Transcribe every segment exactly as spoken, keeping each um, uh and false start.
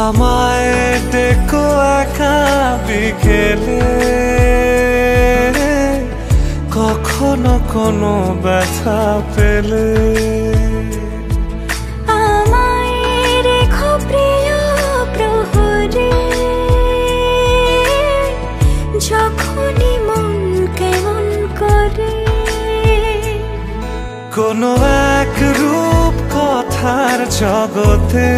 আমায় ডেকো একা বিকেলে, কখনো কোনো ব্যথা পেলে। আমায় রেখো প্রিয় প্রহরে, যখনই মন কেমন করে। কোনো এক রূপ কথার জগতে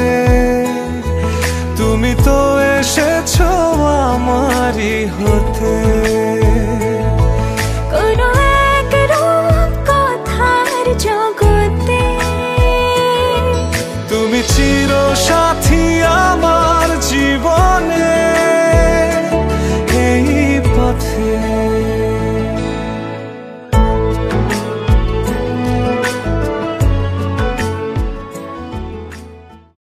তুমি তো এসেছো আমারই হতে। কোনো এক রূপ কথার জগতে তুমি চির সাথী আমার জীবনে, এই পথে